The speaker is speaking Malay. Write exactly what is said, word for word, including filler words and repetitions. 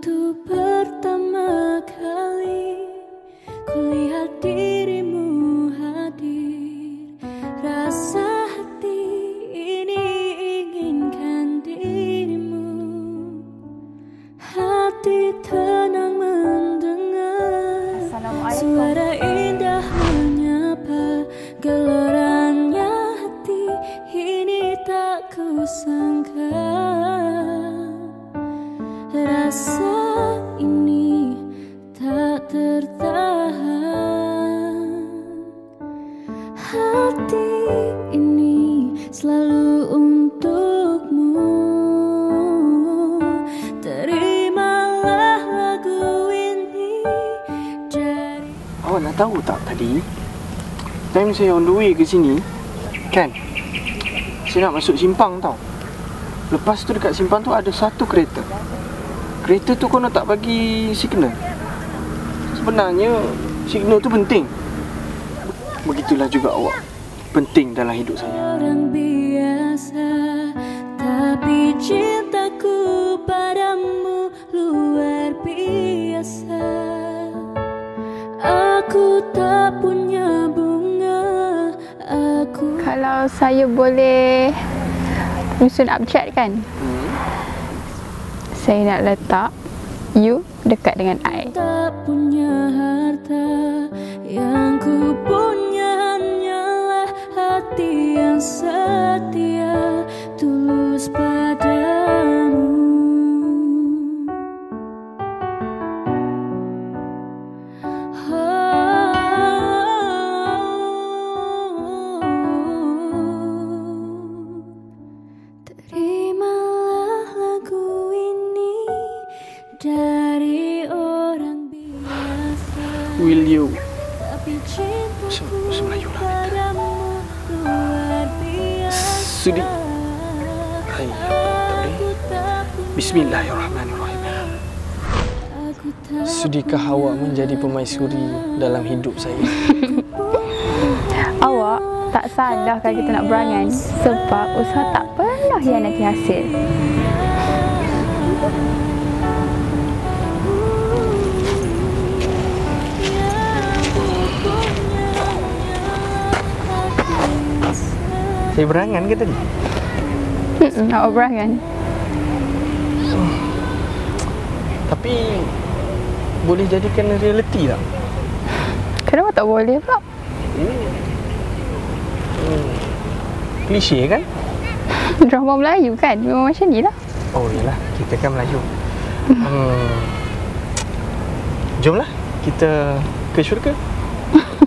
Untuk pertama kali kulihat dirimu hadir, rasa hati ini inginkan dirimu. Hati tenang mendengar suara indah menyapa, gelorannya hati ini tak kusangka. Rasa ini tak tertahan, hati ini selalu untukmu. Terimalah lagu ini dari... Awak nak tahu tak tadi, time saya on the way ke sini, kan, saya nak masuk simpang tau. Lepas tu dekat simpang tu ada satu kereta. Kereta tu kau nak tak bagi signal. Sebenarnya signal tu penting. Begitulah juga awak, penting dalam hidup saya. Orang biasa, tapi cintaku padamu luar biasa. Aku tak punya bunga, aku... Kalau saya boleh susun abjad kan, hmm. saya nak letak you dekat dengan I. Tak punya harta, yang ku punya hanyalah hati yang setia, tulus padamu. Terimalah lagu ini dari orang biasa. Will you? Tapi cintaku Semelayu lah padamu luar biasa. Sudi. Hai, tak boleh. Bismillahirrahmanirrahim. Sudikah awak menjadi permaisuri dalam hidup saya? Awak tak salah kalau kita nak berangan, sebab usaha tak pernah hianati hasil. Saya berangan ke tadi? Hmm, awak berangan. Tapi boleh jadikan realiti tak? Kenapa tak boleh pula? Hmm. Hmm. Klise kan? Drama Melayu kan? Memang macam ni lah. Oh iyalah, kita kan Melayu. hmm. Jomlah kita ke syurga.